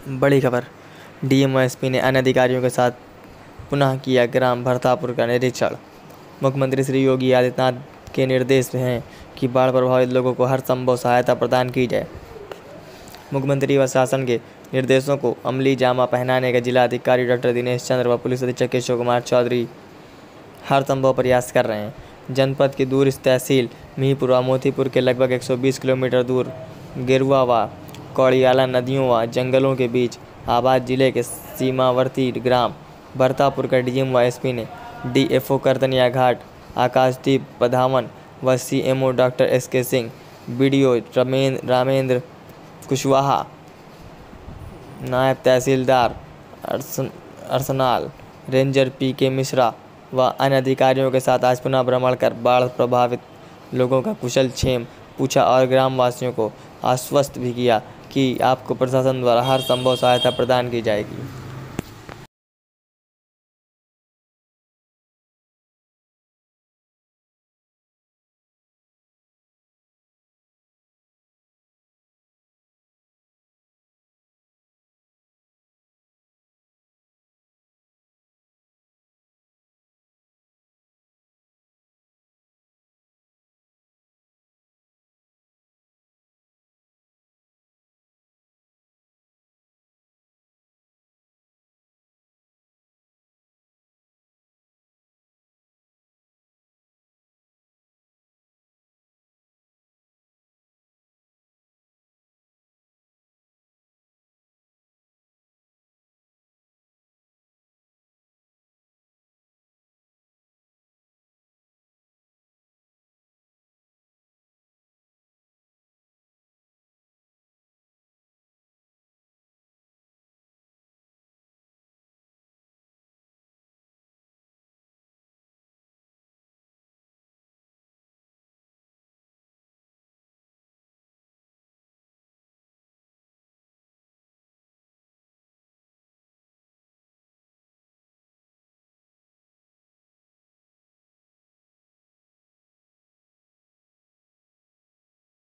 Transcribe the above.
बड़ी खबर। डीएम व एसपी ने अन्य अधिकारियों के साथ पुनः किया ग्राम भरतापुर का निरीक्षण। मुख्यमंत्री श्री योगी आदित्यनाथ के निर्देश हैं कि बाढ़ प्रभावित लोगों को हर संभव सहायता प्रदान की जाए। मुख्यमंत्री व शासन के निर्देशों को अमली जामा पहनाने के जिलाधिकारी डॉक्टर दिनेश चंद्र व पुलिस अधीक्षक केशव कुमार चौधरी हर संभव प्रयास कर रहे हैं। जनपद की दूर तहसील मिहींपुर व मोतीपुर के लगभग 120 किलोमीटर दूर गेरुआ व कौड़ियाला नदियों व जंगलों के बीच आबाद जिले के सीमावर्ती ग्राम भरतापुर का डीएम व एसपी ने डीएफओ करतनिया घाट आकाशदीप पधावन व CMO doctor SK Singh, BDO Ramendra Kushwaha, नायब तहसीलदार अरसनाल, रेंजर पीके मिश्रा व अन्य अधिकारियों के साथ आज पुनः भ्रमण कर बाढ़ प्रभावित लोगों का कुशल क्षेम पूछा और ग्रामवासियों को आश्वस्त भी किया कि आपको प्रशासन द्वारा हर संभव सहायता प्रदान की जाएगी।